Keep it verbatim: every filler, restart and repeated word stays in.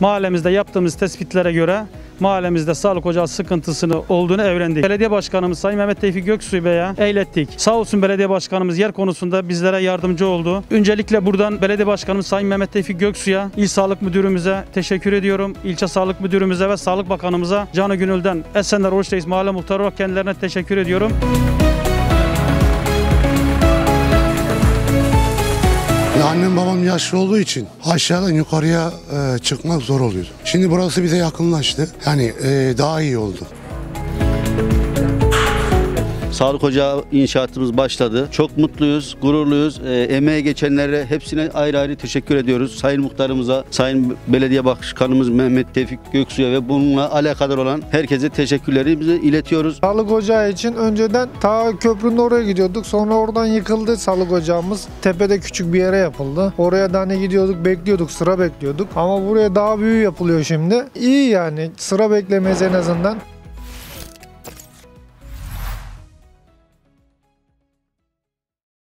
mahallemizde yaptığımız tespitlere göre mahallemizde sağlık ocağı sıkıntısını olduğunu öğrendik. Belediye Başkanımız Sayın Mehmet Tevfik Göksu'yu Bey'e eylettik. Sağ olsun belediye başkanımız yer konusunda bizlere yardımcı oldu. Öncelikle buradan belediye başkanımız Sayın Mehmet Tevfik Göksu'ya, İl Sağlık Müdürümüze teşekkür ediyorum. İlçe Sağlık Müdürümüze ve Sağlık Bakanımıza canı gönülden Esenler Oruç'tayız mahalle muhtarı olarak kendilerine teşekkür ediyorum. Annem babam yaşlı olduğu için aşağıdan yukarıya e, çıkmak zor oluyordu. Şimdi burası bize yakınlaştı. Yani e, daha iyi oldu. Sağlık ocağı inşaatımız başladı. Çok mutluyuz, gururluyuz. E, emeğe geçenlere hepsine ayrı ayrı teşekkür ediyoruz. Sayın Muhtarımıza, Sayın Belediye Başkanımız Mehmet Tevfik Göksu'ya ve bununla alakadar olan herkese teşekkürlerimizi iletiyoruz. Sağlık ocağı için önceden ta köprünün oraya gidiyorduk. Sonra oradan yıkıldı sağlık ocağımız. Tepede küçük bir yere yapıldı. Oraya da hani gidiyorduk, bekliyorduk, sıra bekliyorduk. Ama buraya daha büyük yapılıyor şimdi. İyi yani, sıra beklemeyiz en azından.